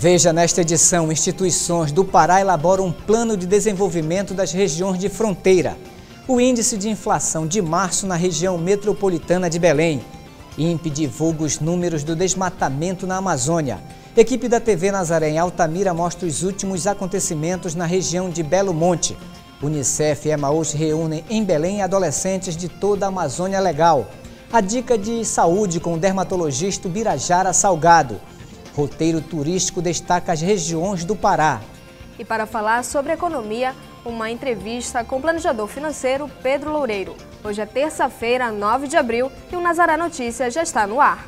Veja nesta edição, instituições do Pará elaboram um plano de desenvolvimento das regiões de fronteira. O índice de inflação de março na região metropolitana de Belém. INPE divulga os números do desmatamento na Amazônia. Equipe da TV Nazaré em Altamira mostra os últimos acontecimentos na região de Belo Monte. Unicef e Emaús reúnem em Belém adolescentes de toda a Amazônia Legal. A dica de saúde com o dermatologista Birajara Salgado. Roteiro turístico destaca as regiões do Pará. E para falar sobre economia, uma entrevista com o planejador financeiro Pedro Loureiro. Hoje é terça-feira, 9 de abril, e o Nazaré Notícias já está no ar.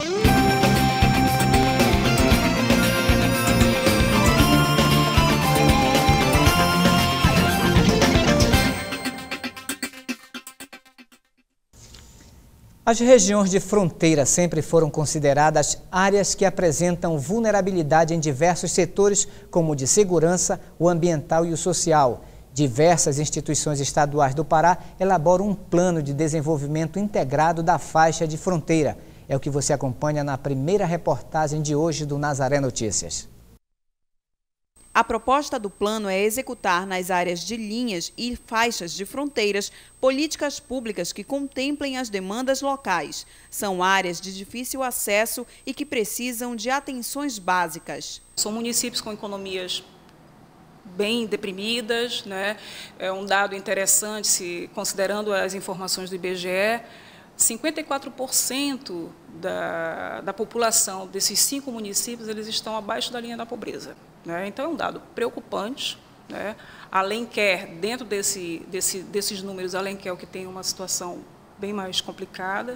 As regiões de fronteira sempre foram consideradas áreas que apresentam vulnerabilidade em diversos setores, como o de segurança, o ambiental e o social. Diversas instituições estaduais do Pará elaboram um plano de desenvolvimento integrado da faixa de fronteira. É o que você acompanha na primeira reportagem de hoje do Nazaré Notícias. A proposta do plano é executar nas áreas de linhas e faixas de fronteiras políticas públicas que contemplem as demandas locais. São áreas de difícil acesso e que precisam de atenções básicas. São municípios com economias bem deprimidas, né? É um dado interessante, considerando as informações do IBGE, 54% da população desses 5 municípios eles estão abaixo da linha da pobreza. Né? Então, é um dado preocupante. Né? Alenquer, dentro desses números, Alenquer é o que tem uma situação bem mais complicada.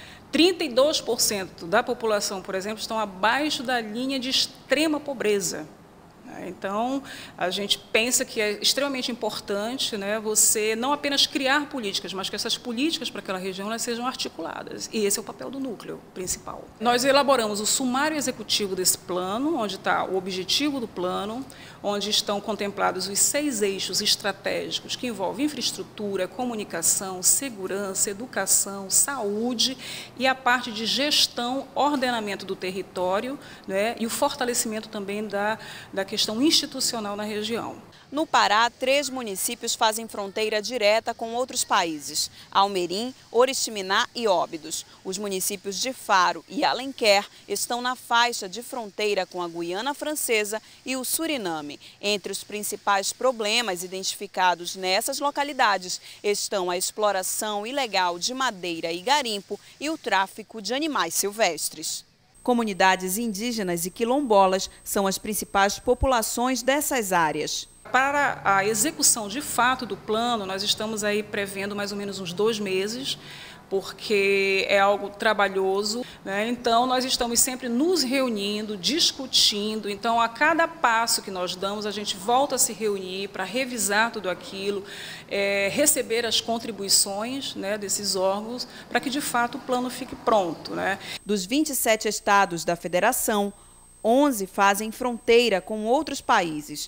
32% da população, por exemplo, estão abaixo da linha de extrema pobreza. Então, a gente pensa que é extremamente importante, né, você não apenas criar políticas, mas que essas políticas para aquela região elas sejam articuladas. E esse é o papel do núcleo principal. Nós elaboramos o sumário executivo desse plano, onde está o objetivo do plano, onde estão contemplados os 6 eixos estratégicos que envolvem infraestrutura, comunicação, segurança, educação, saúde e a parte de gestão, ordenamento do território, né, e o fortalecimento também da questão institucional na região. No Pará, 3 municípios fazem fronteira direta com outros países: Almerim, Oriximiná e Óbidos. Os municípios de Faro e Alenquer estão na faixa de fronteira com a Guiana Francesa e o Suriname. Entre os principais problemas identificados nessas localidades estão a exploração ilegal de madeira e garimpo e o tráfico de animais silvestres. Comunidades indígenas e quilombolas são as principais populações dessas áreas. Para a execução de fato do plano, nós estamos aí prevendo mais ou menos uns 2 meses, porque é algo trabalhoso, né? Então, nós estamos sempre nos reunindo, discutindo. Então, a cada passo que nós damos, a gente volta a se reunir para revisar tudo aquilo, receber as contribuições, né, desses órgãos, para que, de fato, o plano fique pronto. Né? Dos 27 estados da federação, 11 fazem fronteira com outros países.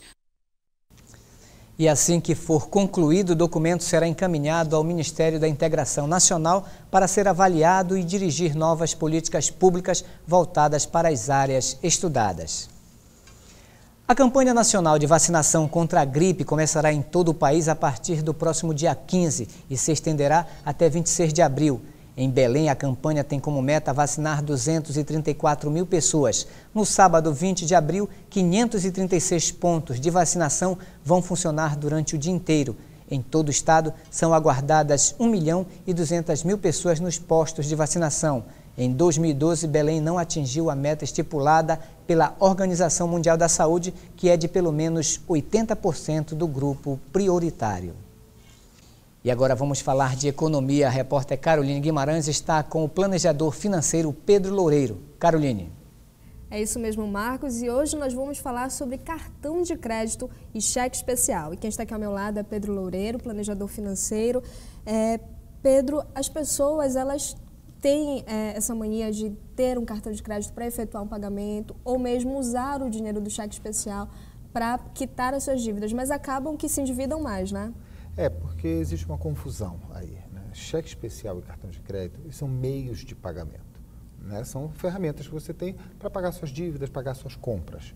E assim que for concluído, o documento será encaminhado ao Ministério da Integração Nacional para ser avaliado e dirigir novas políticas públicas voltadas para as áreas estudadas. A campanha nacional de vacinação contra a gripe começará em todo o país a partir do próximo dia 15 e se estenderá até 26 de abril. Em Belém, a campanha tem como meta vacinar 234 mil pessoas. No sábado, 20 de abril, 536 pontos de vacinação vão funcionar durante o dia inteiro. Em todo o estado, são aguardadas 1.200.000 pessoas nos postos de vacinação. Em 2012, Belém não atingiu a meta estipulada pela Organização Mundial da Saúde, que é de pelo menos 80% do grupo prioritário. E agora vamos falar de economia. A repórter Caroline Guimarães está com o planejador financeiro Pedro Loureiro. Caroline. É isso mesmo, Marcos. E hoje nós vamos falar sobre cartão de crédito e cheque especial. E quem está aqui ao meu lado é Pedro Loureiro, planejador financeiro. Pedro, as pessoas, elas têm essa mania de ter um cartão de crédito para efetuar um pagamento ou mesmo usar o dinheiro do cheque especial para quitar as suas dívidas, mas acabam que se endividam mais, né? Porque existe uma confusão aí, né? Cheque especial e cartão de crédito são meios de pagamento, né? São ferramentas que você tem para pagar suas dívidas, pagar suas compras.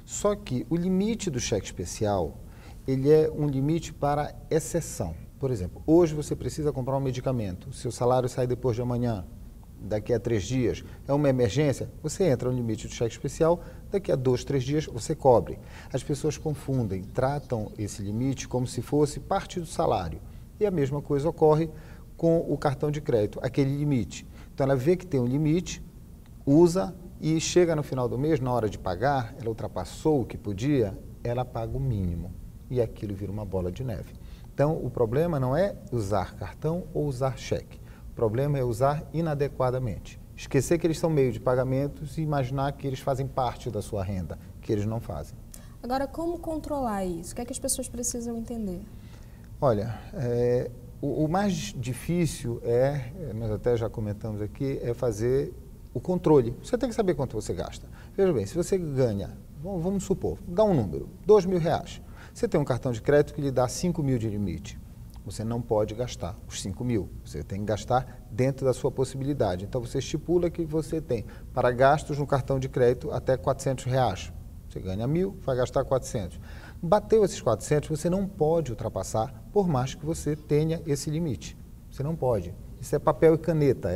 Só que o limite do cheque especial, ele é um limite para exceção. Por exemplo, hoje você precisa comprar um medicamento, seu salário sai depois de amanhã, daqui a 3 dias, é uma emergência, você entra no limite do cheque especial, daqui a 2, 3 dias você cobre. As pessoas confundem, tratam esse limite como se fosse parte do salário. E a mesma coisa ocorre com o cartão de crédito, aquele limite. Então ela vê que tem um limite, usa e chega no final do mês, na hora de pagar, ela ultrapassou o que podia, ela paga o mínimo. E aquilo vira uma bola de neve. Então o problema não é usar cartão ou usar cheque. O problema é usar inadequadamente. Esquecer que eles são meio de pagamentos e imaginar que eles fazem parte da sua renda, que eles não fazem. Agora, como controlar isso? O que é que as pessoas precisam entender? Olha, o mais difícil nós até já comentamos aqui, é fazer o controle. Você tem que saber quanto você gasta. Veja bem, se você ganha, vamos supor, dá um número, R$2.000. Você tem um cartão de crédito que lhe dá 5.000 de limite. Você não pode gastar os 5.000. Você tem que gastar dentro da sua possibilidade. Então, você estipula que você tem para gastos no cartão de crédito até R$400. Você ganha 1.000, vai gastar 400. Bateu esses 400, você não pode ultrapassar, por mais que você tenha esse limite. Você não pode. Isso é papel e caneta.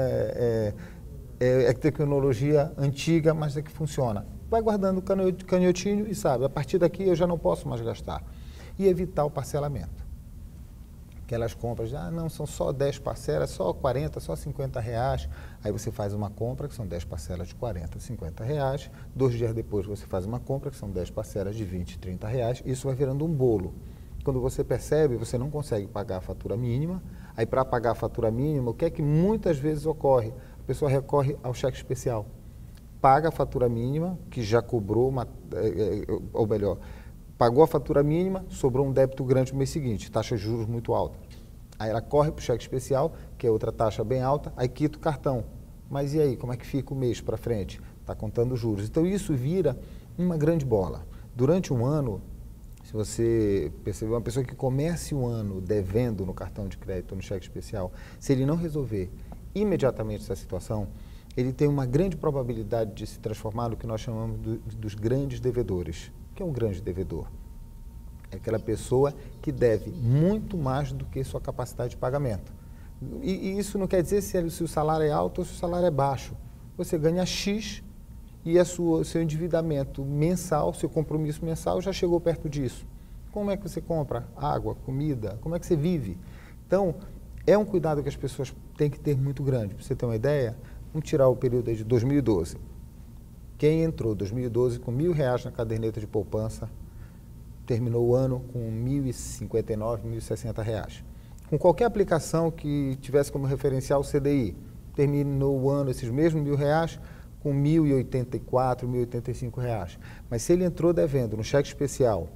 É tecnologia antiga, mas é que funciona. Vai guardando o canhotinho e sabe, a partir daqui eu já não posso mais gastar. E evitar o parcelamento. Aquelas compras, não, são só 10 parcelas, só 40, só R$50. Aí você faz uma compra, que são 10 parcelas de R$40, R$50. 2 dias depois você faz uma compra, que são 10 parcelas de R$20, R$30. Isso vai virando um bolo. Quando você percebe, você não consegue pagar a fatura mínima. Aí para pagar a fatura mínima, o que é que muitas vezes ocorre? A pessoa recorre ao cheque especial. Paga a fatura mínima, que já cobrou, ou melhor, pagou a fatura mínima, sobrou um débito grande no mês seguinte, taxa de juros muito alta. Aí ela corre para o cheque especial, que é outra taxa bem alta, aí quita o cartão. Mas e aí, como é que fica o mês para frente? Está contando juros. Então isso vira uma grande bola. Durante um ano, se você perceber, uma pessoa que comece o ano devendo no cartão de crédito ou no cheque especial, se ele não resolver imediatamente essa situação, ele tem uma grande probabilidade de se transformar no que nós chamamos dos grandes devedores. O que é um grande devedor? É aquela pessoa que deve muito mais do que sua capacidade de pagamento. E isso não quer dizer se o salário é alto ou se o salário é baixo. Você ganha X e seu endividamento mensal, seu compromisso mensal já chegou perto disso. Como é que você compra água, comida? Como é que você vive? Então, é um cuidado que as pessoas têm que ter muito grande. Para você ter uma ideia, vamos tirar o período aí de 2012. Quem entrou em 2012 com R$1.000 na caderneta de poupança, terminou o ano com R$1.059, R$1.060. Com qualquer aplicação que tivesse como referencial o CDI, terminou o ano, esses mesmos R$1.000, com R$1.084, R$1.085. Mas se ele entrou devendo no cheque especial,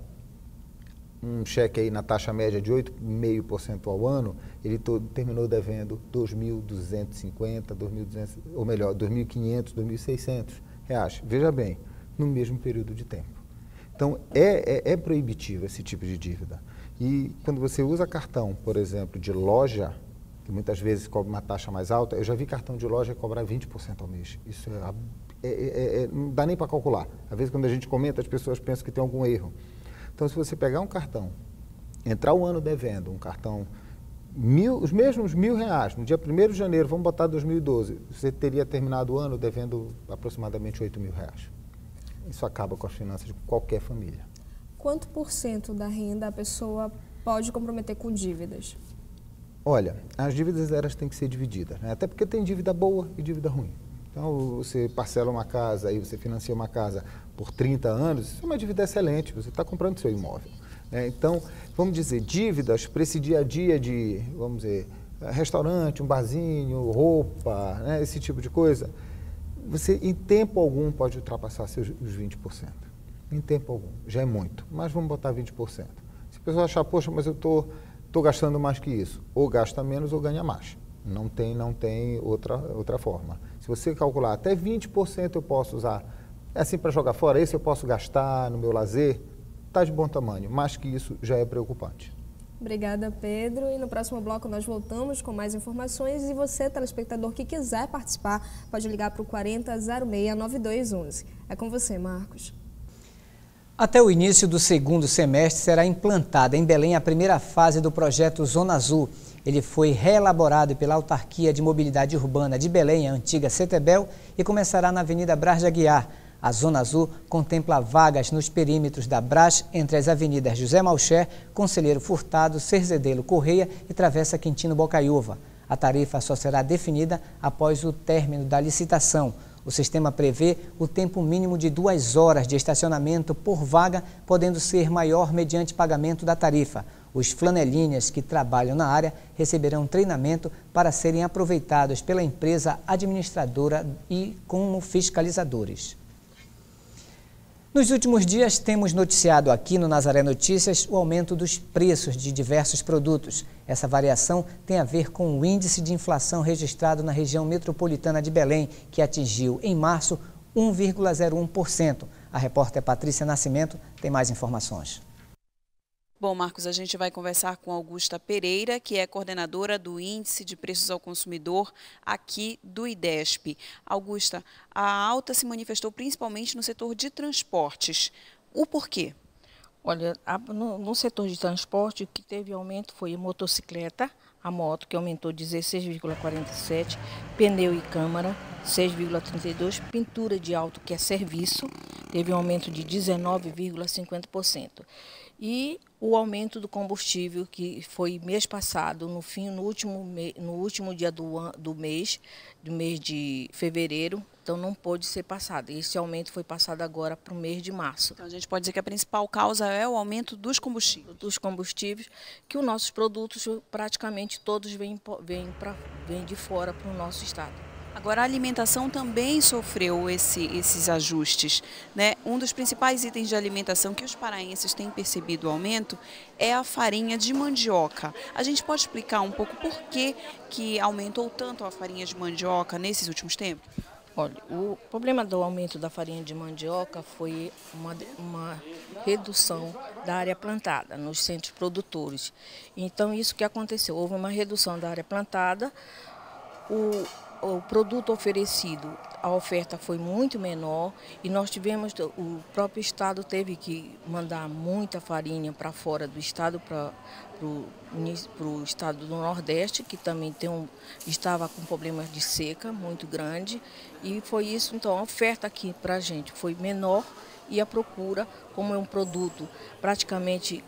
um cheque aí na taxa média de 8,5% ao ano, ele terminou devendo R$2.250, ou melhor, R$2.500, R$2.600. Veja bem, no mesmo período de tempo. Então, é proibitivo esse tipo de dívida. E quando você usa cartão, por exemplo, de loja, que muitas vezes cobra uma taxa mais alta, eu já vi cartão de loja cobrar 20% ao mês. Isso não dá nem para calcular. Às vezes, quando a gente comenta, as pessoas pensam que tem algum erro. Então, se você pegar um cartão, entrar um ano devendo, um cartão, os mesmos R$1.000, no dia 1º de janeiro, vamos botar 2012, você teria terminado o ano devendo aproximadamente R$8.000. Isso acaba com as finanças de qualquer família. Quanto % da renda a pessoa pode comprometer com dívidas? Olha, as dívidas elas têm que ser divididas, né? Até porque tem dívida boa e dívida ruim. Então, você parcela uma casa, aí você financia uma casa por 30 anos, isso é uma dívida excelente, você está comprando seu imóvel. Né? Então, vamos dizer, dívidas para esse dia a dia de, vamos dizer, restaurante, um barzinho, roupa, né? Esse tipo de coisa, você em tempo algum pode ultrapassar os 20%. Em tempo algum, já é muito, mas vamos botar 20%. Se a pessoa achar, poxa, mas eu estou gastando mais que isso, ou gasta menos ou ganha mais. Não tem outra forma. Se você calcular até 20% eu posso usar, assim para jogar fora, esse eu posso gastar no meu lazer, está de bom tamanho, mais que isso já é preocupante. Obrigada, Pedro. E no próximo bloco nós voltamos com mais informações e você, telespectador, que quiser participar, pode ligar para o 40 06 9211. É com você, Marcos. Até o início do segundo semestre será implantada em Belém a primeira fase do projeto Zona Azul. Ele foi reelaborado pela Autarquia de Mobilidade Urbana de Belém, a antiga CETEBEL, e começará na Avenida Brás de Aguiar. A Zona Azul contempla vagas nos perímetros da Brás entre as avenidas José Malcher, Conselheiro Furtado, Cerzedelo Correia e Travessa Quintino Bocaiúva. A tarifa só será definida após o término da licitação. O sistema prevê o tempo mínimo de 2 horas de estacionamento por vaga, podendo ser maior mediante pagamento da tarifa. Os flanelinhas que trabalham na área receberão treinamento para serem aproveitados pela empresa administradora e como fiscalizadores. Nos últimos dias, temos noticiado aqui no Nazaré Notícias o aumento dos preços de diversos produtos. Essa variação tem a ver com o índice de inflação registrado na região metropolitana de Belém, que atingiu, em março, 1,01%. A repórter Patrícia Nascimento tem mais informações. Bom, Marcos, a gente vai conversar com Augusta Pereira, que é coordenadora do Índice de Preços ao Consumidor aqui do IDESP. Augusta, a alta se manifestou principalmente no setor de transportes. O porquê? Olha, no setor de transporte, o que teve aumento foi a motocicleta, a moto, que aumentou 16,47%, pneu e câmara, 6,32%, pintura de auto, que é serviço, teve um aumento de 19,50%. E o aumento do combustível, que foi mês passado, no último dia do mês de fevereiro, então não pôde ser passado. Esse aumento foi passado agora para o mês de março. Então a gente pode dizer que a principal causa é o aumento dos combustíveis. Dos combustíveis, que os nossos produtos praticamente todos vêm de fora para o nosso estado. Agora, a alimentação também sofreu esses ajustes, né? Um dos principais itens de alimentação que os paraenses têm percebido o aumento é a farinha de mandioca. A gente pode explicar um pouco por que aumentou tanto a farinha de mandioca nesses últimos tempos? Olha, o problema do aumento da farinha de mandioca foi uma redução da área plantada nos centros produtores. Então, isso que aconteceu, houve uma redução da área plantada, o produto oferecido, a oferta foi muito menor e nós tivemos, o próprio estado teve que mandar muita farinha para fora do estado, para o estado do Nordeste, que também estava com problemas de seca muito grande, e foi isso. Então a oferta aqui para a gente foi menor e a procura, como é um produto praticamente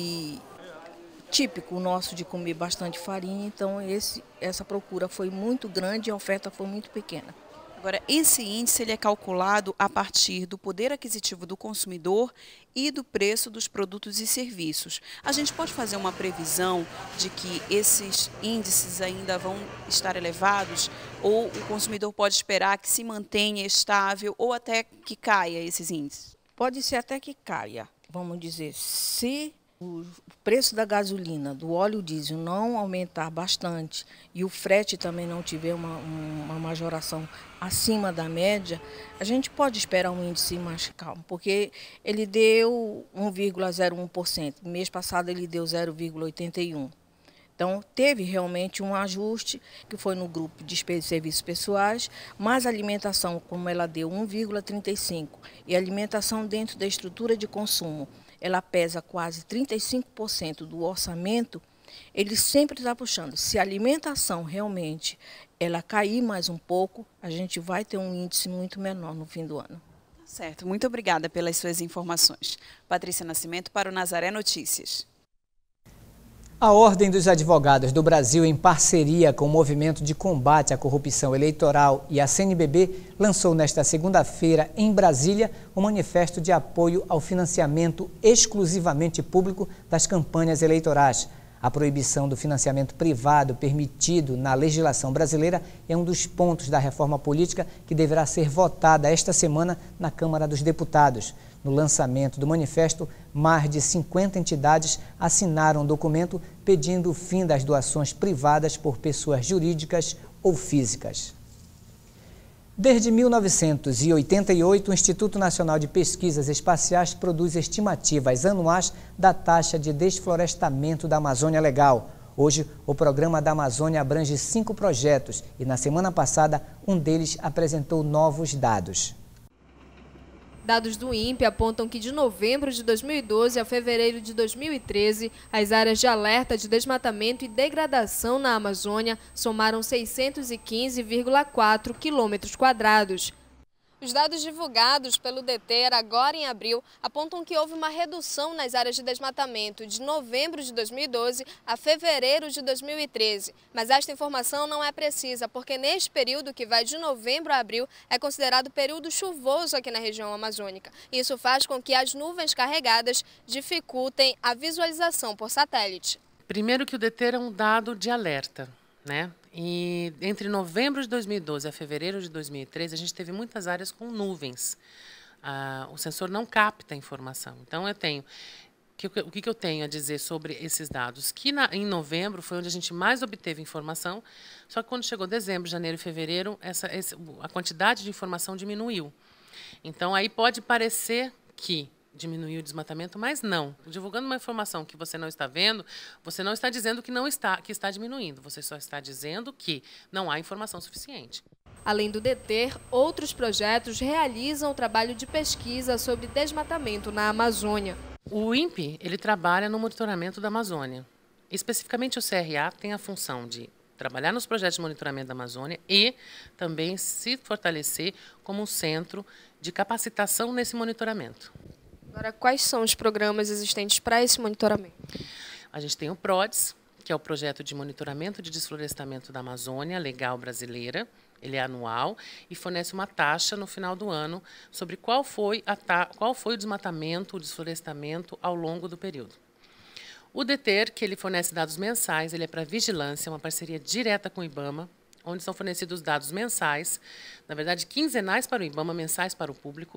típico nosso de comer bastante farinha, então essa procura foi muito grande e a oferta foi muito pequena. Agora, esse índice ele é calculado a partir do poder aquisitivo do consumidor e do preço dos produtos e serviços. A gente pode fazer uma previsão de que esses índices ainda vão estar elevados ou o consumidor pode esperar que se mantenha estável ou até que caia esses índices? Pode ser até que caia, vamos dizer, se o preço da gasolina, do óleo diesel não aumentar bastante e o frete também não tiver uma majoração acima da média, a gente pode esperar um índice mais calmo, porque ele deu 1,01%, mês passado ele deu 0,81%. Então, teve realmente um ajuste, que foi no grupo de despesas e serviços pessoais, mas a alimentação, como ela deu 1,35%, e a alimentação dentro da estrutura de consumo, ela pesa quase 35% do orçamento, ele sempre está puxando. Se a alimentação realmente ela cair mais um pouco, a gente vai ter um índice muito menor no fim do ano. Certo, muito obrigada pelas suas informações. Patrícia Nascimento para o Nazaré Notícias. A Ordem dos Advogados do Brasil, em parceria com o Movimento de Combate à Corrupção Eleitoral e a CNBB, lançou nesta segunda-feira, em Brasília, um manifesto de apoio ao financiamento exclusivamente público das campanhas eleitorais. A proibição do financiamento privado permitido na legislação brasileira é um dos pontos da reforma política que deverá ser votada esta semana na Câmara dos Deputados. No lançamento do manifesto, mais de 50 entidades assinaram um documento pedindo o fim das doações privadas por pessoas jurídicas ou físicas. Desde 1988, o Instituto Nacional de Pesquisas Espaciais produz estimativas anuais da taxa de desflorestamento da Amazônia Legal. Hoje, o Programa da Amazônia abrange 5 projetos e, na semana passada, um deles apresentou novos dados. Dados do INPE apontam que de novembro de 2012 a fevereiro de 2013, as áreas de alerta de desmatamento e degradação na Amazônia somaram 615,4 km². Os dados divulgados pelo DETER agora em abril apontam que houve uma redução nas áreas de desmatamento de novembro de 2012 a fevereiro de 2013. Mas esta informação não é precisa, porque neste período, que vai de novembro a abril, é considerado período chuvoso aqui na região amazônica. Isso faz com que as nuvens carregadas dificultem a visualização por satélite. Primeiro que o DETER é um dado de alerta, né? E entre novembro de 2012 a fevereiro de 2013, a gente teve muitas áreas com nuvens. O sensor não capta a informação. Então, o que eu tenho a dizer sobre esses dados? Que em novembro foi onde a gente mais obteve informação, só que quando chegou dezembro, janeiro e fevereiro, a quantidade de informação diminuiu. Então, aí pode parecer que diminuiu o desmatamento, mas não. Divulgando uma informação que você não está vendo, você não está dizendo que está diminuindo, você só está dizendo que não há informação suficiente. Além do DETER, outros projetos realizam o trabalho de pesquisa sobre desmatamento na Amazônia. O INPE, ele trabalha no monitoramento da Amazônia. Especificamente o CRA tem a função de trabalhar nos projetos de monitoramento da Amazônia e também se fortalecer como um centro de capacitação nesse monitoramento. Agora, quais são os programas existentes para esse monitoramento? A gente tem o PRODES, que é o Projeto de Monitoramento de Desflorestamento da Amazônia Legal Brasileira. Ele é anual e fornece uma taxa no final do ano sobre qual foi o desmatamento, o desflorestamento ao longo do período. O DETER, que ele fornece dados mensais, ele é para vigilância, uma parceria direta com o IBAMA, onde são fornecidos dados mensais, na verdade quinzenais para o IBAMA, mensais para o público,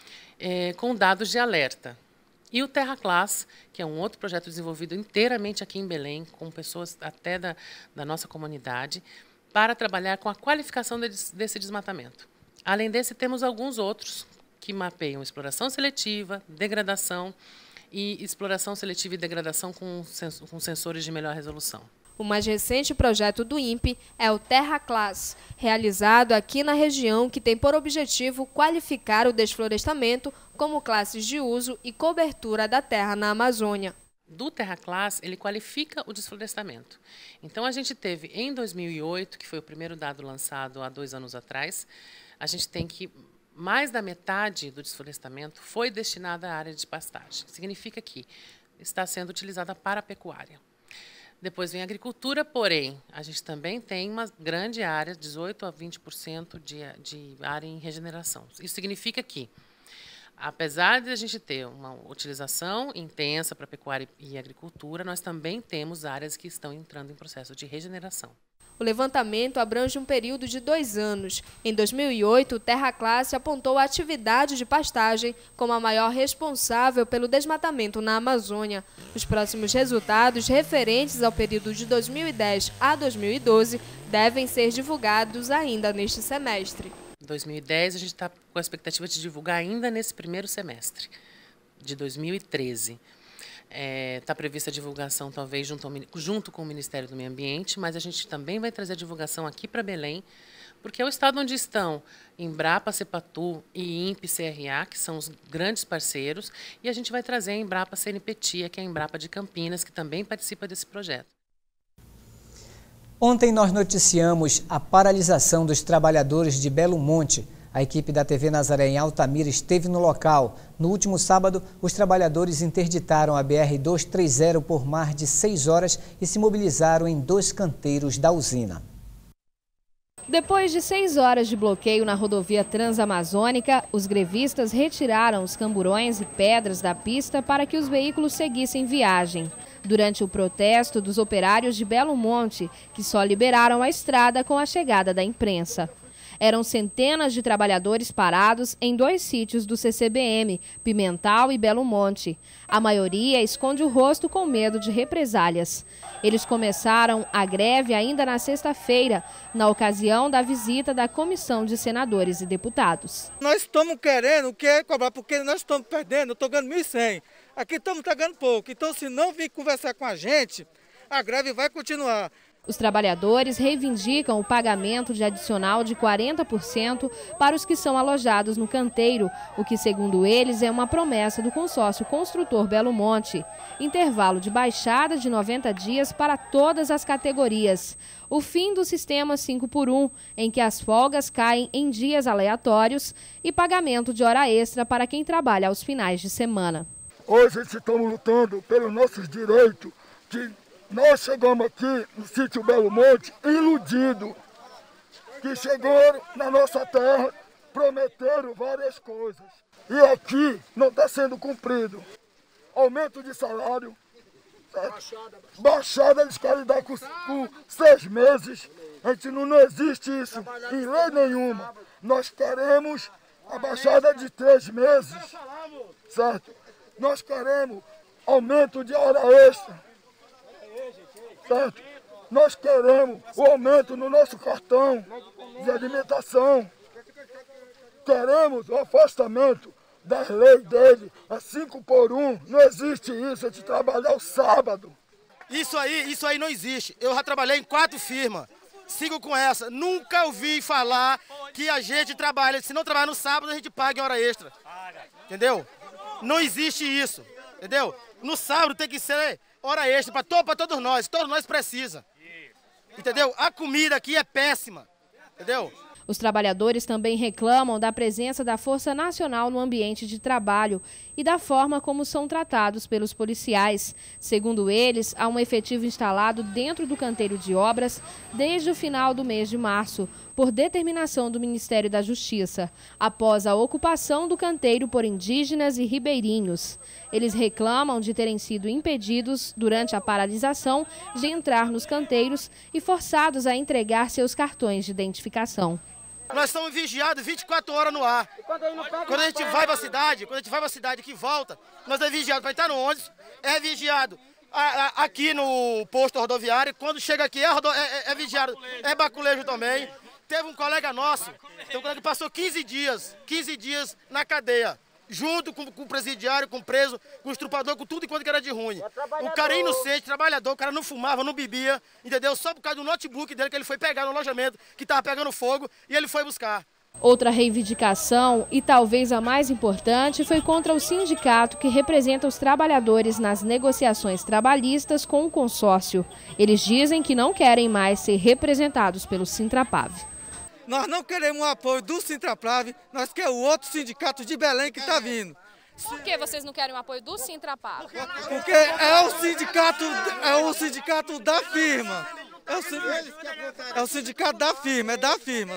com dados de alerta. E o TerraClass, que é um outro projeto desenvolvido inteiramente aqui em Belém, com pessoas até da nossa comunidade, para trabalhar com a qualificação desse desmatamento. Além desse, temos alguns outros que mapeiam exploração seletiva, degradação e exploração seletiva e degradação com sensores de melhor resolução. O mais recente projeto do INPE é o TerraClass, realizado aqui na região, que tem por objetivo qualificar o desflorestamento como classes de uso e cobertura da terra na Amazônia. Do TerraClass, ele qualifica o desflorestamento. Então, a gente teve em 2008, que foi o primeiro dado lançado há 2 anos atrás, a gente tem que mais da metade do desflorestamento foi destinada à área de pastagem. Significa que está sendo utilizada para a pecuária. Depois vem a agricultura, porém, a gente também tem uma grande área, 18% a 20% de área em regeneração. Isso significa que, apesar de a gente ter uma utilização intensa para pecuária e agricultura, nós também temos áreas que estão entrando em processo de regeneração. O levantamento abrange um período de 2 anos. Em 2008, o TerraClass apontou a atividade de pastagem como a maior responsável pelo desmatamento na Amazônia. Os próximos resultados, referentes ao período de 2010 a 2012, devem ser divulgados ainda neste semestre. Em 2010, a gente está com a expectativa de divulgar ainda nesse primeiro semestre de 2013. Está prevista a divulgação, talvez, junto com o Ministério do Meio Ambiente, mas a gente também vai trazer a divulgação aqui para Belém, porque é o estado onde estão Embrapa, Cepatu e INPE CRA, que são os grandes parceiros, e a gente vai trazer a Embrapa CNPTIA, que é a Embrapa de Campinas, que também participa desse projeto. Ontem nós noticiamos a paralisação dos trabalhadores de Belo Monte. A equipe da TV Nazaré em Altamira esteve no local. No último sábado, os trabalhadores interditaram a BR-230 por mais de 6 horas e se mobilizaram em 2 canteiros da usina. Depois de 6 horas de bloqueio na rodovia Transamazônica, os grevistas retiraram os camburões e pedras da pista para que os veículos seguissem viagem. Durante o protesto dos operários de Belo Monte, que só liberaram a estrada com a chegada da imprensa. Eram centenas de trabalhadores parados em 2 sítios do CCBM, Pimental e Belo Monte. A maioria esconde o rosto com medo de represálias. Eles começaram a greve ainda na sexta-feira, na ocasião da visita da Comissão de Senadores e Deputados. Nós estamos querendo cobrar, porque nós estamos perdendo, eu estou ganhando 1.100. Aqui estamos ganhando pouco, então se não vir conversar com a gente, a greve vai continuar. Os trabalhadores reivindicam o pagamento de adicional de 40% para os que são alojados no canteiro, o que, segundo eles, é uma promessa do consórcio construtor Belo Monte. Intervalo de baixada de 90 dias para todas as categorias. O fim do sistema 5x1, em que as folgas caem em dias aleatórios, e pagamento de hora extra para quem trabalha aos finais de semana. Hoje estamos lutando pelos nossos direitos, que nós chegamos aqui no sítio Belo Monte iludidos, que chegaram na nossa terra, prometeram várias coisas. E aqui não está sendo cumprido. Aumento de salário, baixada eles querem dar com 6 meses. A gente não existe isso em lei nenhuma. Nós queremos a baixada de 3 meses, certo? Nós queremos aumento de hora extra. Certo? Nós queremos o aumento no nosso cartão de alimentação. Queremos o afastamento das leis dele, a 5x1. Não existe isso, é de trabalhar o sábado. Isso aí não existe. Eu já trabalhei em 4 firmas. Sigo com essa. Nunca ouvi falar que a gente trabalha. Se não trabalhar no sábado, a gente paga em hora extra. Entendeu? Não existe isso. Entendeu? No sábado tem que ser hora extra para todos nós precisam. Entendeu? A comida aqui é péssima, entendeu? Os trabalhadores também reclamam da presença da Força Nacional no ambiente de trabalho e da forma como são tratados pelos policiais. Segundo eles, há um efetivo instalado dentro do canteiro de obras desde o final do mês de março, por determinação do Ministério da Justiça, após a ocupação do canteiro por indígenas e ribeirinhos. Eles reclamam de terem sido impedidos, durante a paralisação, de entrar nos canteiros e forçados a entregar seus cartões de identificação. Nós estamos vigiados 24 horas no ar. Quando a gente vai para a cidade, que volta, nós é vigiado para entrar no ônibus, é vigiado aqui no posto rodoviário, quando chega aqui é vigiado, é baculejo também. Teve um colega nosso, que passou 15 dias na cadeia, junto com o presidiário, com o preso, com o estrupador, com tudo enquanto que era de ruim. O cara é inocente, trabalhador, o cara não fumava, não bebia, entendeu? Só por causa do notebook dele que ele foi pegar no alojamento, que estava pegando fogo, e ele foi buscar. Outra reivindicação, e talvez a mais importante, foi contra o sindicato que representa os trabalhadores nas negociações trabalhistas com o consórcio. Eles dizem que não querem mais ser representados pelo Sintrapav. Nós não queremos o apoio do Sintrapav, nós queremos o outro sindicato de Belém que está vindo. Por que vocês não querem o apoio do Sintrapav? Porque é o sindicato da firma. É o sindicato da firma, é da firma.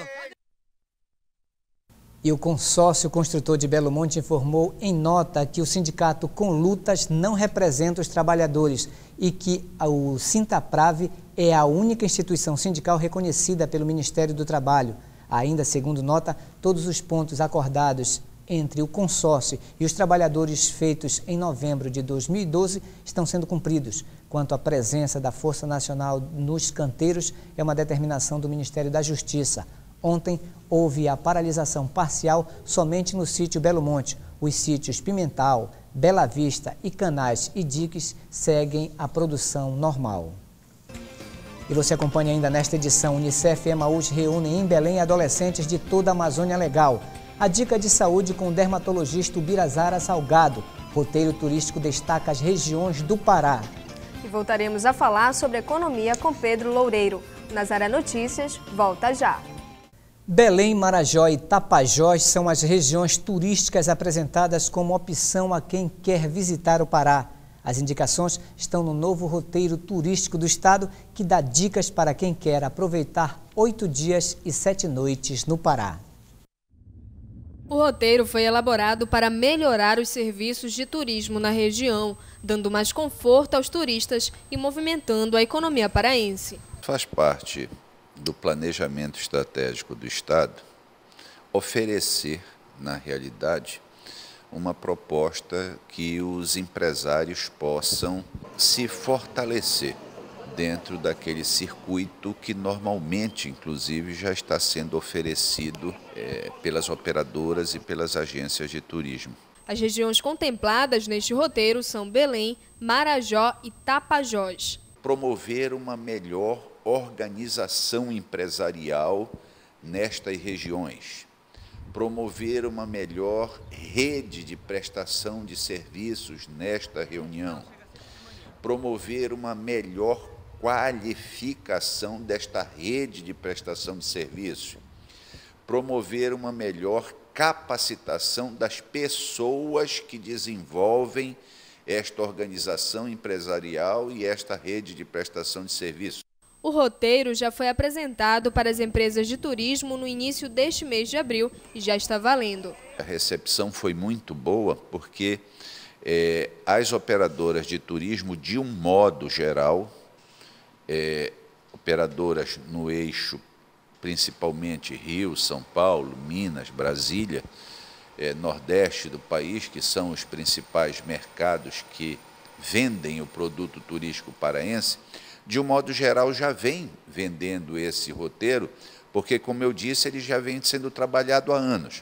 E o consórcio construtor de Belo Monte informou em nota que o sindicato com lutas não representa os trabalhadores e que o Sintrapav é a única instituição sindical reconhecida pelo Ministério do Trabalho. Ainda, segundo nota, todos os pontos acordados entre o consórcio e os trabalhadores feitos em novembro de 2012 estão sendo cumpridos. Quanto à presença da Força Nacional nos canteiros, é uma determinação do Ministério da Justiça. Ontem houve a paralisação parcial somente no sítio Belo Monte. Os sítios Pimental, Bela Vista e Canais e Diques seguem a produção normal. E você acompanha ainda nesta edição. Unicef e Emaús reúnem em Belém adolescentes de toda a Amazônia Legal. A dica de saúde com o dermatologista Ubirazara Salgado. Roteiro turístico destaca as regiões do Pará. E voltaremos a falar sobre economia com Pedro Loureiro. Nazaré Notícias volta já. Belém, Marajó e Tapajós são as regiões turísticas apresentadas como opção a quem quer visitar o Pará. As indicações estão no novo roteiro turístico do estado, que dá dicas para quem quer aproveitar 8 dias e 7 noites no Pará. O roteiro foi elaborado para melhorar os serviços de turismo na região, dando mais conforto aos turistas e movimentando a economia paraense. Faz parte do planejamento estratégico do Estado oferecer, na realidade, uma proposta que os empresários possam se fortalecer dentro daquele circuito que normalmente, inclusive, já está sendo oferecido pelas operadoras e pelas agências de turismo. As regiões contempladas neste roteiro são Belém, Marajó e Tapajós. Promover uma melhor organização empresarial nestas regiões, promover uma melhor rede de prestação de serviços nesta reunião, promover uma melhor qualificação desta rede de prestação de serviços, promover uma melhor capacitação das pessoas que desenvolvem esta organização empresarial e esta rede de prestação de serviços. O roteiro já foi apresentado para as empresas de turismo no início deste mês de abril e já está valendo. A recepção foi muito boa porque as operadoras de turismo, de um modo geral, operadoras no eixo principalmente Rio, São Paulo, Minas, Brasília, Nordeste do país, que são os principais mercados que vendem o produto turístico paraense, de um modo geral já vem vendendo esse roteiro, porque, como eu disse, ele já vem sendo trabalhado há anos.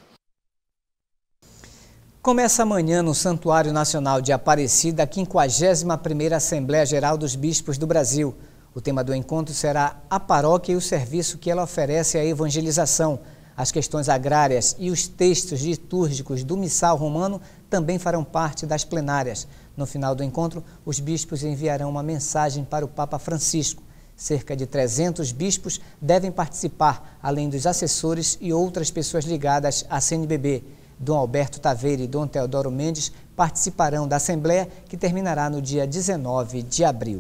Começa amanhã no Santuário Nacional de Aparecida a 51ª Assembleia Geral dos Bispos do Brasil. O tema do encontro será a paróquia e o serviço que ela oferece à evangelização. As questões agrárias e os textos litúrgicos do Missal Romano também farão parte das plenárias. No final do encontro, os bispos enviarão uma mensagem para o Papa Francisco. Cerca de 300 bispos devem participar, além dos assessores e outras pessoas ligadas à CNBB. Dom Alberto Taveira e Dom Teodoro Mendes participarão da Assembleia, que terminará no dia 19 de abril.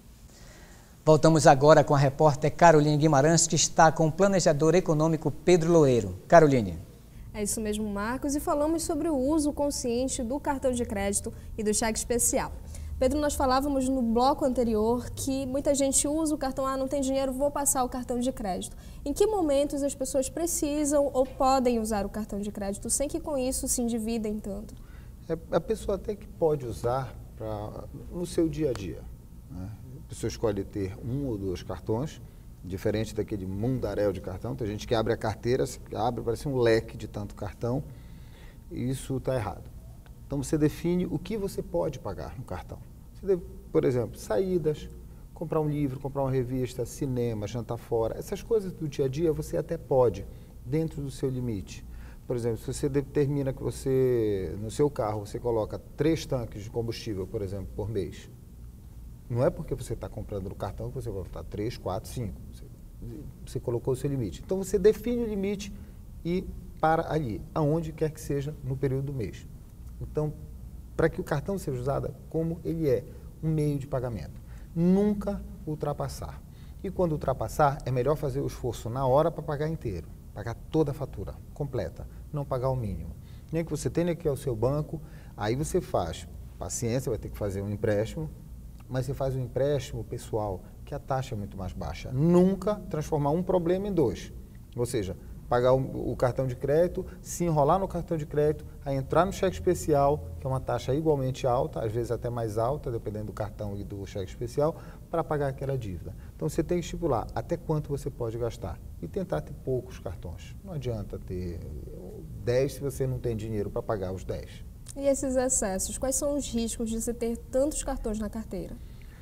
Voltamos agora com a repórter Caroline Guimarães, que está com o planejador econômico Pedro Loureiro. Caroline. É isso mesmo, Marcos, e falamos sobre o uso consciente do cartão de crédito e do cheque especial. Pedro, nós falávamos no bloco anterior que muita gente usa o cartão, não tem dinheiro, vou passar o cartão de crédito. Em que momentos as pessoas precisam ou podem usar o cartão de crédito sem que com isso se endividem tanto? A pessoa até que pode usar no seu dia a dia, né? A pessoa escolhe ter um ou dois cartões, diferente daquele mundaréu de cartão. Tem gente que abre a carteira, parece um leque de tanto cartão, e isso está errado. Então você define o que você pode pagar no cartão. Você deve, por exemplo, saídas, comprar um livro, comprar uma revista, cinema, jantar fora. Essas coisas do dia a dia você até pode, dentro do seu limite. Por exemplo, se você determina que no seu carro, você coloca 3 tanques de combustível, por exemplo, por mês. Não é porque você está comprando no cartão que você vai botar 3, 4, 5. Você colocou o seu limite. Então você define o limite e para ali, aonde quer que seja no período do mês. Então, para que o cartão seja usado como ele é, um meio de pagamento. Nunca ultrapassar. E quando ultrapassar, é melhor fazer o esforço na hora para pagar inteiro. Pagar toda a fatura, completa. Não pagar o mínimo. Nem que você tenha que ir ao seu banco, aí você faz. Paciência, vai ter que fazer um empréstimo, mas você faz um empréstimo pessoal, que a taxa é muito mais baixa. Nunca transformar um problema em 2. Ou seja, pagar o cartão de crédito, se enrolar no cartão de crédito, aí entrar no cheque especial, que é uma taxa igualmente alta, às vezes até mais alta, dependendo do cartão e do cheque especial, para pagar aquela dívida. Então você tem que estipular até quanto você pode gastar e tentar ter poucos cartões. Não adianta ter 10 se você não tem dinheiro para pagar os 10. E esses excessos, quais são os riscos de você ter tantos cartões na carteira?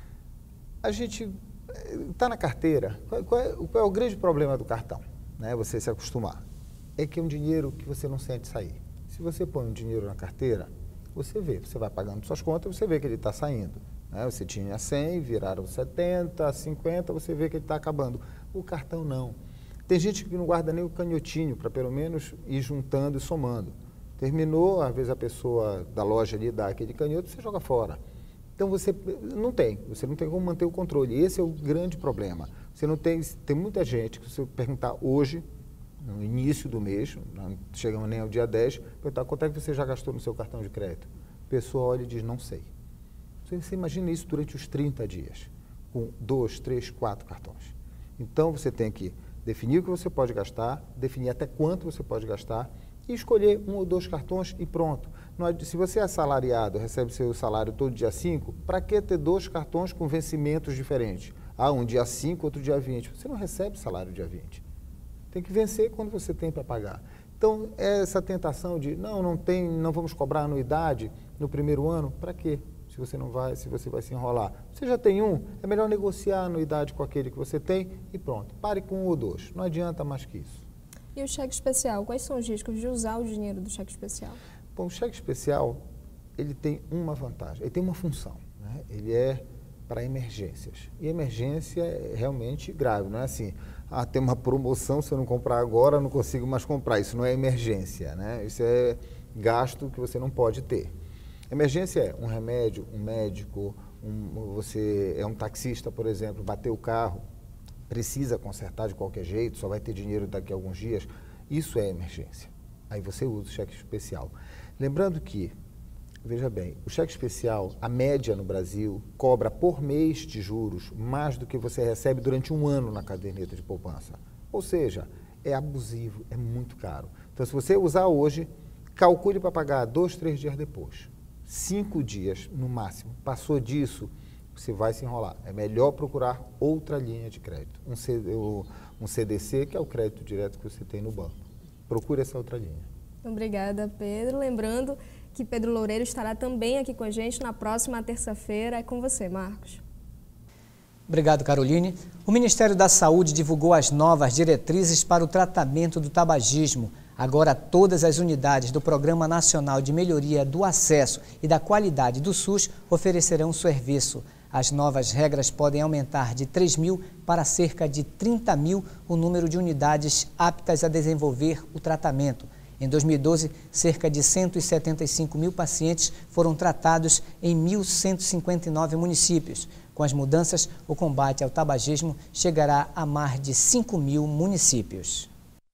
A gente está na carteira. Qual é o grande problema do cartão? Né? Você se acostumar. É que é um dinheiro que você não sente sair. Se você põe um dinheiro na carteira, você vê, você vai pagando suas contas, você vê que ele está saindo. Né? Você tinha 100, viraram 70, 50, você vê que ele está acabando. O cartão não. Tem gente que não guarda nem o canhotinho para pelo menos ir juntando e somando. Terminou, às vezes a pessoa da loja ali dá aquele canhoto, você joga fora. Então você não tem como manter o controle. Esse é o grande problema. Você não tem muita gente que, se você perguntar hoje, no início do mês, não chegamos nem ao dia 10, perguntar quanto é que você já gastou no seu cartão de crédito. A pessoa olha e diz, não sei. Você imagina isso durante os 30 dias, com 2, 3, 4 cartões. Então você tem que definir o que você pode gastar, definir até quanto você pode gastar, e escolher 1 ou 2 cartões e pronto. Se você é assalariado, recebe seu salário todo dia 5, para que ter 2 cartões com vencimentos diferentes? Um dia 5, outro dia 20. Você não recebe salário dia 20. Tem que vencer quando você tem para pagar. Então, essa tentação de, não vamos cobrar anuidade no primeiro ano, para quê? se você não vai, se você vai se enrolar. Você já tem um, é melhor negociar a anuidade com aquele que você tem e pronto. Pare com um ou dois, não adianta mais que isso. E o cheque especial, quais são os riscos de usar o dinheiro do cheque especial? Bom, o cheque especial, ele tem uma vantagem, ele tem uma função, né? Ele é para emergências. E emergência é realmente grave, não é assim, tem uma promoção, se eu não comprar agora, eu não consigo mais comprar. Isso não é emergência, né? Isso é gasto que você não pode ter. Emergência é um remédio, um médico, você é um taxista, por exemplo, bateu o carro, precisa consertar de qualquer jeito, só vai ter dinheiro daqui a alguns dias. Isso é emergência. Aí você usa o cheque especial. Lembrando que, veja bem, o cheque especial, a média no Brasil, cobra por mês de juros mais do que você recebe durante um ano na caderneta de poupança. Ou seja, é abusivo, é muito caro. Então, se você usar hoje, calcule para pagar 2, 3 dias depois. 5 dias no máximo. Passou disso, você vai se enrolar. É melhor procurar outra linha de crédito. Um CDC, que é o crédito direto que você tem no banco. Procure essa outra linha. Obrigada, Pedro. Lembrando que Pedro Loureiro estará também aqui com a gente na próxima terça-feira. É com você, Marcos. Obrigado, Caroline. O Ministério da Saúde divulgou as novas diretrizes para o tratamento do tabagismo. Agora, todas as unidades do Programa Nacional de Melhoria do Acesso e da Qualidade do SUS oferecerão serviço. As novas regras podem aumentar de 3.000 para cerca de 30.000 o número de unidades aptas a desenvolver o tratamento. Em 2012, cerca de 175.000 pacientes foram tratados em 1.159 municípios. Com as mudanças, o combate ao tabagismo chegará a mais de 5.000 municípios.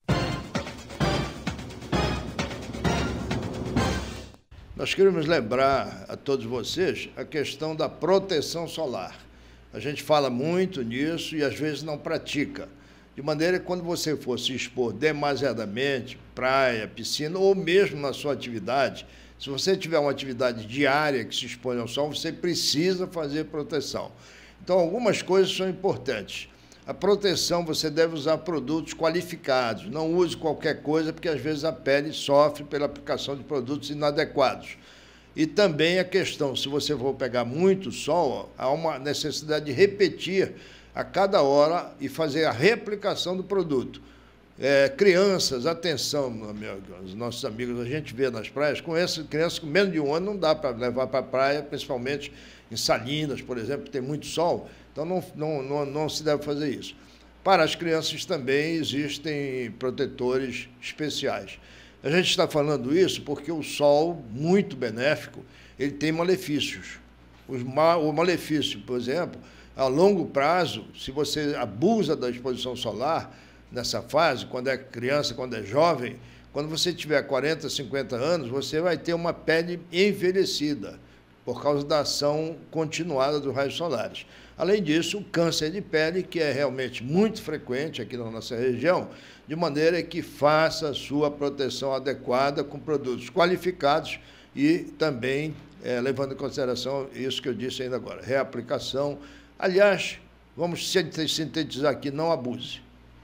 Nós queremos lembrar a todos vocês a questão da proteção solar. A gente fala muito nisso e às vezes não pratica. De maneira que quando você for se expor demasiadamente, praia, piscina, ou mesmo na sua atividade, se você tiver uma atividade diária que se expõe ao sol, você precisa fazer proteção. Então, algumas coisas são importantes. A proteção, você deve usar produtos qualificados. Não use qualquer coisa, porque às vezes a pele sofre pela aplicação de produtos inadequados. E também a questão, se você for pegar muito sol, há uma necessidade de repetir a cada hora e fazer a reaplicação do produto. Crianças, atenção, os nossos amigos, a gente vê nas praias, crianças com menos de 1 ano não dá para levar para a praia, principalmente em Salinas, por exemplo, que tem muito sol, então não se deve fazer isso. Para as crianças também existem protetores especiais. A gente está falando isso porque o sol, muito benéfico, ele tem malefícios. O malefício, por exemplo, a longo prazo, se você abusa da exposição solar, nessa fase, quando é criança, quando é jovem, quando você tiver 40, 50 anos, você vai ter uma pele envelhecida, por causa da ação continuada dos raios solares. Além disso, o câncer de pele, que é realmente muito frequente aqui na nossa região, de maneira que faça a sua proteção adequada com produtos qualificados e também, levando em consideração isso que eu disse ainda agora, reaplicação. Aliás, vamos sintetizar aqui, não abuse.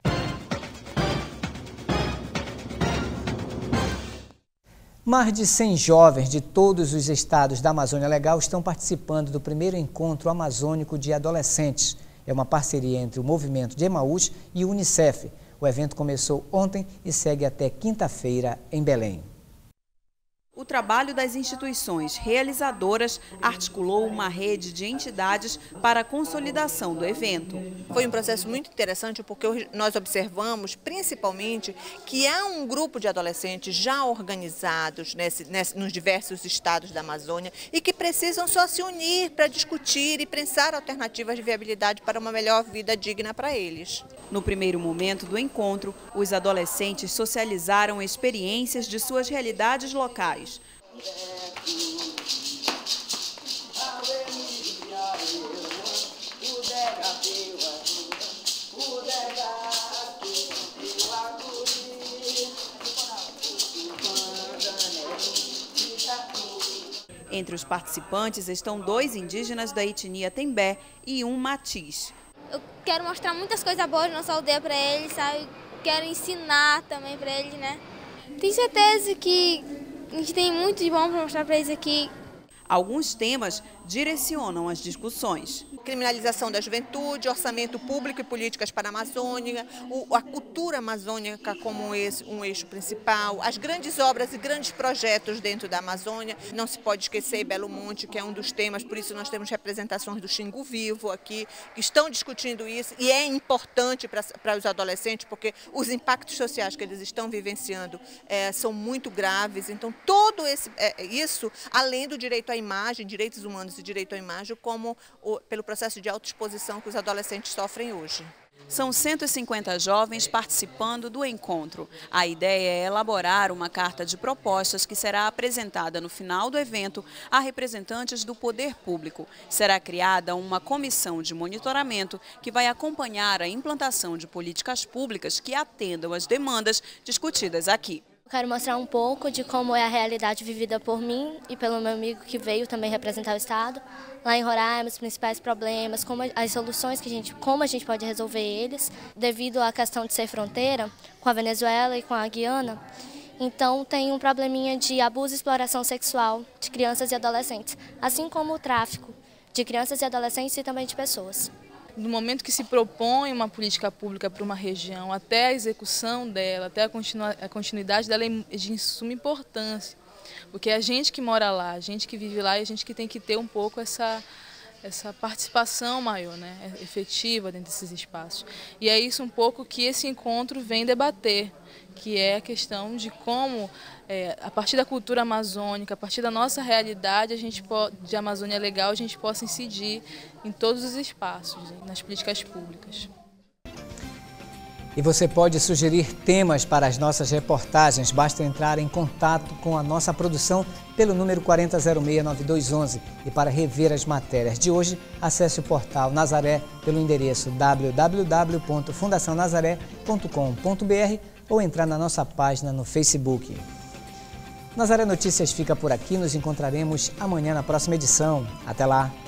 Mais de 100 jovens de todos os estados da Amazônia Legal estão participando do primeiro encontro amazônico de adolescentes. É uma parceria entre o Movimento de Emaús e o Unicef. O evento começou ontem e segue até quinta-feira em Belém. O trabalho das instituições realizadoras articulou uma rede de entidades para a consolidação do evento. Foi um processo muito interessante porque nós observamos, principalmente, que há um grupo de adolescentes já organizados nos diversos estados da Amazônia e que precisam só se unir para discutir e pensar alternativas de viabilidade para uma melhor vida digna para eles. No primeiro momento do encontro, os adolescentes socializaram experiências de suas realidades locais. Entre os participantes estão 2 indígenas da etnia Tembé e um matiz. Eu quero mostrar muitas coisas boas na nossa aldeia para eles, sabe? Quero ensinar também para eles, né? Tenho certeza que a gente tem muito de bom para mostrar para eles aqui. Alguns temas direcionam as discussões. Criminalização da juventude, orçamento público e políticas para a Amazônia, a cultura amazônica como um eixo principal, as grandes obras e grandes projetos dentro da Amazônia. Não se pode esquecer Belo Monte, que é um dos temas, por isso nós temos representações do Xingu Vivo aqui, que estão discutindo isso, e é importante para os adolescentes, porque os impactos sociais que eles estão vivenciando são muito graves. Então, todo isso, além do direito à imagem, direitos humanos e direito à imagem, como pelo processo de autoexposição que os adolescentes sofrem hoje. São 150 jovens participando do encontro. A ideia é elaborar uma carta de propostas que será apresentada no final do evento a representantes do poder público. Será criada uma comissão de monitoramento que vai acompanhar a implantação de políticas públicas que atendam às demandas discutidas aqui. Quero mostrar um pouco de como é a realidade vivida por mim e pelo meu amigo que veio também representar o Estado. Lá em Roraima, os principais problemas, as soluções como a gente pode resolver eles, devido à questão de ser fronteira com a Venezuela e com a Guiana. Então tem um probleminha de abuso e exploração sexual de crianças e adolescentes, assim como o tráfico de crianças e adolescentes e também de pessoas. No momento que se propõe uma política pública para uma região, até a execução dela, até a continuidade dela é de suma importância. Porque é a gente que mora lá, a gente que vive lá e a gente que tem que ter um pouco essa participação maior, né, efetiva dentro desses espaços. E é isso um pouco que esse encontro vem debater, que é a questão de como, a partir da cultura amazônica, a partir da nossa realidade, de Amazônia Legal, a gente possa incidir em todos os espaços, nas políticas públicas. E você pode sugerir temas para as nossas reportagens. Basta entrar em contato com a nossa produção pelo número 4006-9211. E para rever as matérias de hoje, acesse o portal Nazaré pelo endereço www.fundacionazaré.com.br ou entrar na nossa página no Facebook. Nazaré Notícias fica por aqui. Nos encontraremos amanhã na próxima edição. Até lá!